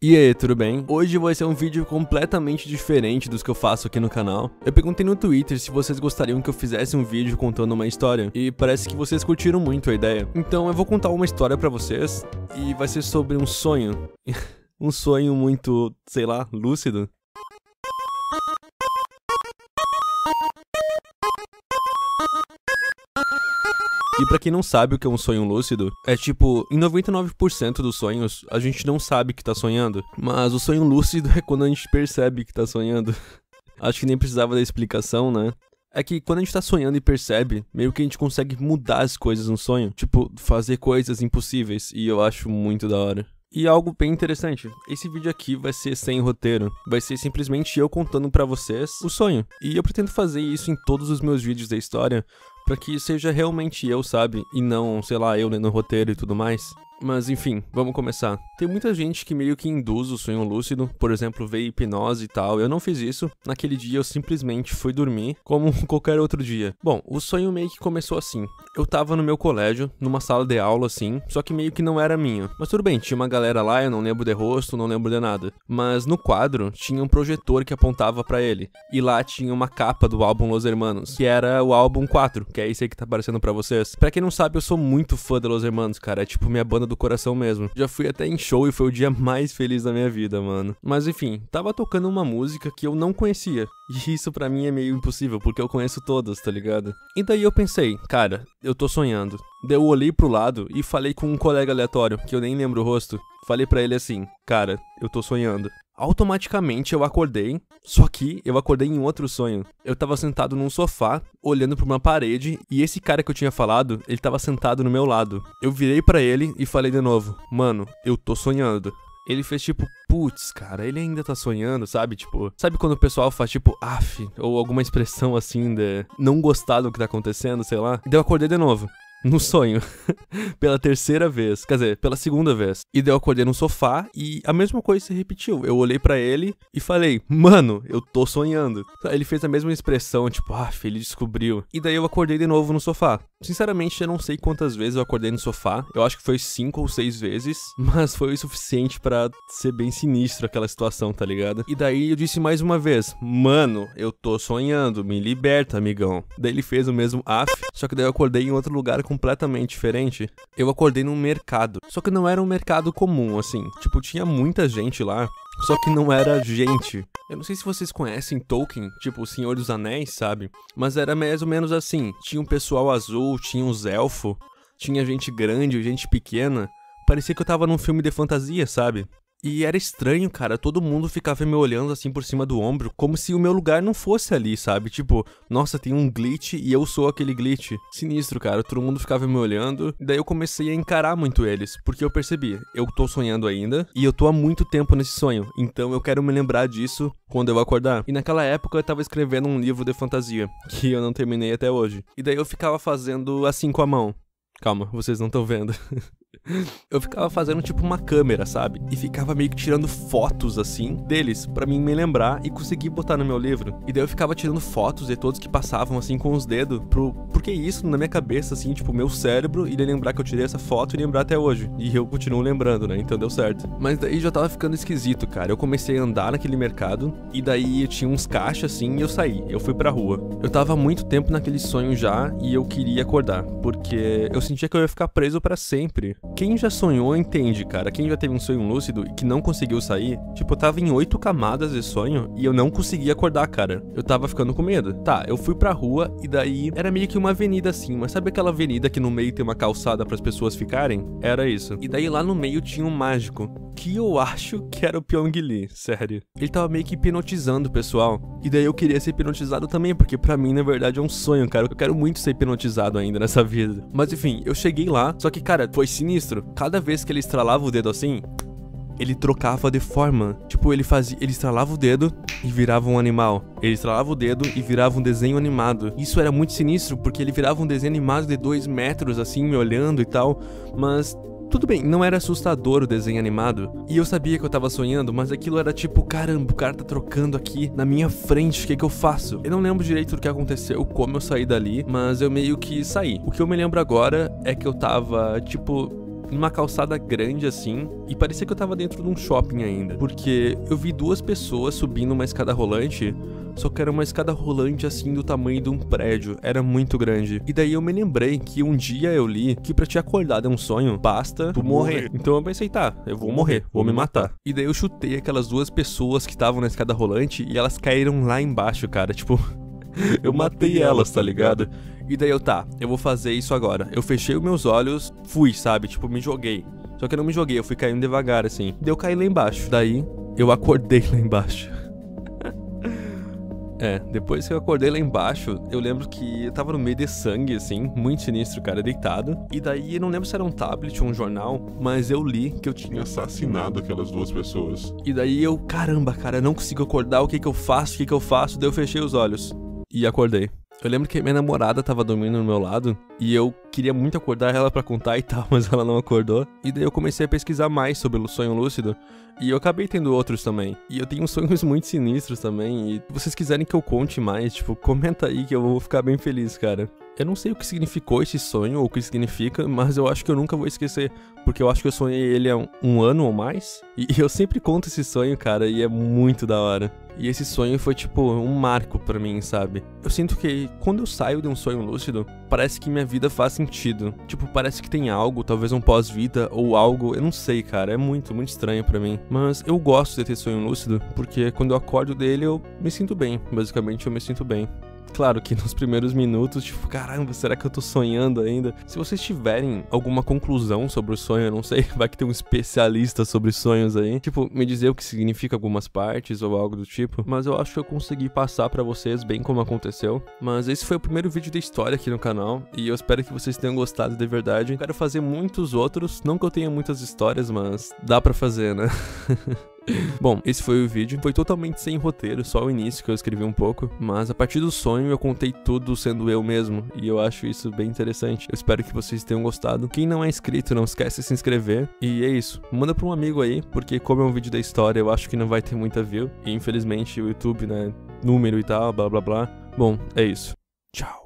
E aí, tudo bem? Hoje vai ser um vídeo completamente diferente dos que eu faço aqui no canal. Eu perguntei no Twitter se vocês gostariam que eu fizesse um vídeo contando uma história, e parece que vocês curtiram muito a ideia. Então eu vou contar uma história pra vocês, e vai ser sobre um sonho. Um sonho muito, sei lá, lúcido. E pra quem não sabe o que é um sonho lúcido, é tipo, em 99% dos sonhos, a gente não sabe que tá sonhando. Mas o sonho lúcido é quando a gente percebe que tá sonhando. Acho que nem precisava da explicação, né? É que quando a gente tá sonhando e percebe, meio que a gente consegue mudar as coisas no sonho. Tipo, fazer coisas impossíveis, e eu acho muito da hora. E algo bem interessante, esse vídeo aqui vai ser sem roteiro, vai ser simplesmente eu contando pra vocês o sonho. E eu pretendo fazer isso em todos os meus vídeos da história, pra que seja realmente eu, sabe? E não, sei lá, eu lendo o roteiro e tudo mais. Mas enfim, vamos começar. Tem muita gente que meio que induz o sonho lúcido, por exemplo, ver hipnose e tal. Eu não fiz isso. Naquele dia eu simplesmente fui dormir, como qualquer outro dia. Bom, o sonho meio que começou assim. Eu tava no meu colégio, numa sala de aula assim, só que meio que não era minha. Mas tudo bem, tinha uma galera lá, eu não lembro de rosto, não lembro de nada. Mas no quadro tinha um projetor que apontava pra ele. E lá tinha uma capa do álbum Los Hermanos, que era o álbum 4, que é esse aí que tá aparecendo pra vocês. Pra quem não sabe, eu sou muito fã de Los Hermanos, cara. É tipo minha banda do coração mesmo. Já fui até em show e foi o dia mais feliz da minha vida, mano. Mas enfim, tava tocando uma música que eu não conhecia. E isso pra mim é meio impossível, porque eu conheço todas, tá ligado? E daí eu pensei, cara, eu tô sonhando. Daí eu olhei pro lado e falei com um colega aleatório, que eu nem lembro o rosto. Falei pra ele assim, cara, eu tô sonhando. Automaticamente eu acordei, só que eu acordei em outro sonho. Eu tava sentado num sofá, olhando pra uma parede, e esse cara que eu tinha falado, ele tava sentado no meu lado. Eu virei pra ele e falei de novo, mano, eu tô sonhando. Ele fez tipo, putz, cara, ele ainda tá sonhando, sabe? Tipo, sabe quando o pessoal faz tipo, af, ou alguma expressão assim de não gostar do que tá acontecendo, sei lá. E daí eu acordei de novo. No sonho, pela terceira vez, quer dizer, pela segunda vez. E daí eu acordei no sofá e a mesma coisa se repetiu. Eu olhei pra ele e falei, mano, eu tô sonhando. Ele fez a mesma expressão, tipo, ele descobriu. E daí eu acordei de novo no sofá. Sinceramente, eu não sei quantas vezes eu acordei no sofá. Eu acho que foi 5 ou 6 vezes, mas foi o suficiente pra ser bem sinistro aquela situação, tá ligado? E daí eu disse mais uma vez, mano, eu tô sonhando, me liberta, amigão. Daí ele fez o mesmo af, só que daí eu acordei em outro lugar completamente diferente. Eu acordei num mercado, só que não era um mercado comum, assim. Tipo, tinha muita gente lá, só que não era gente. Eu não sei se vocês conhecem Tolkien, tipo o Senhor dos Anéis, sabe? Mas era mais ou menos assim. Tinha um pessoal azul, tinha uns elfos, tinha gente grande, gente pequena. Parecia que eu tava num filme de fantasia, sabe? E era estranho, cara, todo mundo ficava me olhando assim por cima do ombro, como se o meu lugar não fosse ali, sabe? Tipo, nossa, tem um glitch e eu sou aquele glitch. Sinistro, cara, todo mundo ficava me olhando, e daí eu comecei a encarar muito eles, porque eu percebi, eu tô sonhando ainda, e eu tô há muito tempo nesse sonho, então eu quero me lembrar disso quando eu acordar. E naquela época eu tava escrevendo um livro de fantasia, que eu não terminei até hoje. E daí eu ficava fazendo assim com a mão. Calma, vocês não estão vendo. Eu ficava fazendo tipo uma câmera, sabe? E ficava meio que tirando fotos assim deles, pra mim me lembrar e conseguir botar no meu livro. E daí eu ficava tirando fotos de todos que passavam assim com os dedos, porque isso na minha cabeça assim, tipo, meu cérebro iria lembrar que eu tirei essa foto e lembrar até hoje. E eu continuo lembrando, né? Então deu certo. Mas daí já tava ficando esquisito, cara. Eu comecei a andar naquele mercado e daí tinha uns caixas assim e eu saí. Eu fui pra rua. Eu tava há muito tempo naquele sonho já e eu queria acordar, porque eu sentia que eu ia ficar preso pra sempre. Quem já sonhou entende, cara. Quem já teve um sonho lúcido e que não conseguiu sair, tipo, eu tava em 8 camadas de sonho e eu não conseguia acordar, cara. Eu tava ficando com medo. Tá, eu fui pra rua e daí era meio que uma avenida assim, mas sabe aquela avenida que no meio tem uma calçada pras pessoas ficarem? Era isso. E daí lá no meio tinha um mágico, que eu acho que era o Pyong-Lee, sério. Ele tava meio que hipnotizando o pessoal. E daí eu queria ser hipnotizado também, porque pra mim, na verdade, é um sonho, cara. Eu quero muito ser hipnotizado ainda nessa vida. Mas enfim, eu cheguei lá, só que, cara, foi sinistro. Cada vez que ele estralava o dedo assim, ele trocava de forma. Tipo, ele estralava o dedo e virava um animal. Ele estralava o dedo e virava um desenho animado. Isso era muito sinistro, porque ele virava um desenho animado de 2 metros, assim, me olhando e tal. Mas tudo bem, não era assustador o desenho animado. E eu sabia que eu tava sonhando, mas aquilo era tipo, caramba, o cara tá trocando aqui na minha frente, o que eu faço? Eu não lembro direito do que aconteceu, como eu saí dali, mas eu meio que saí. O que eu me lembro agora é que eu tava, tipo, numa calçada grande assim, e parecia que eu tava dentro de um shopping ainda, porque eu vi duas pessoas subindo uma escada rolante, só que era uma escada rolante assim do tamanho de um prédio, era muito grande. E daí eu me lembrei que um dia eu li que pra te acordar de um sonho, basta tu morrer. Então eu pensei, tá, eu vou morrer, vou me matar. E daí eu chutei aquelas duas pessoas que estavam na escada rolante e elas caíram lá embaixo, cara, tipo... eu matei elas, tá ligado? E daí eu vou fazer isso agora. Eu fechei os meus olhos, fui, sabe, tipo, me joguei. Só que eu não me joguei, eu fui caindo devagar, assim. Daí eu caí lá embaixo. Daí eu acordei lá embaixo. Depois que eu acordei lá embaixo, eu lembro que eu tava no meio de sangue, assim, muito sinistro, cara, deitado. E daí, eu não lembro se era um tablet ou um jornal, mas eu li que eu tinha assassinado aquelas duas pessoas. E daí eu, caramba, cara, eu não consigo acordar, o que que eu faço, Daí eu fechei os olhos e acordei. Eu lembro que minha namorada tava dormindo no meu lado e eu queria muito acordar ela pra contar e tal, mas ela não acordou. E daí eu comecei a pesquisar mais sobre o sonho lúcido e eu acabei tendo outros também. E eu tenho sonhos muito sinistros também e se vocês quiserem que eu conte mais, tipo, comenta aí que eu vou ficar bem feliz, cara. Eu não sei o que significou esse sonho ou o que significa, mas eu acho que eu nunca vou esquecer, porque eu acho que eu sonhei ele há um ano ou mais. E eu sempre conto esse sonho, cara, e é muito da hora. E esse sonho foi tipo um marco pra mim, sabe? Eu sinto que quando eu saio de um sonho lúcido, parece que minha vida faz sentido. Tipo, parece que tem algo, talvez um pós-vida ou algo, eu não sei, cara, é muito estranho pra mim. Mas eu gosto de ter sonho lúcido, porque quando eu acordo dele eu me sinto bem, basicamente eu me sinto bem. Claro que nos primeiros minutos, tipo, caramba, será que eu tô sonhando ainda? Se vocês tiverem alguma conclusão sobre o sonho, eu não sei, vai que tem um especialista sobre sonhos aí, tipo, me dizer o que significa algumas partes ou algo do tipo, mas eu acho que eu consegui passar pra vocês bem como aconteceu. Mas esse foi o primeiro vídeo da história aqui no canal, e eu espero que vocês tenham gostado de verdade. Eu quero fazer muitos outros, não que eu tenha muitas histórias, mas dá pra fazer, né? Bom, esse foi o vídeo, foi totalmente sem roteiro, só o início que eu escrevi um pouco, mas a partir do sonho eu contei tudo sendo eu mesmo, e eu acho isso bem interessante. Eu espero que vocês tenham gostado. Quem não é inscrito, não esquece de se inscrever, e é isso, manda pra um amigo aí, porque como é um vídeo da história, eu acho que não vai ter muita view, e infelizmente o YouTube, né, número e tal, blá blá blá. Bom, é isso. Tchau.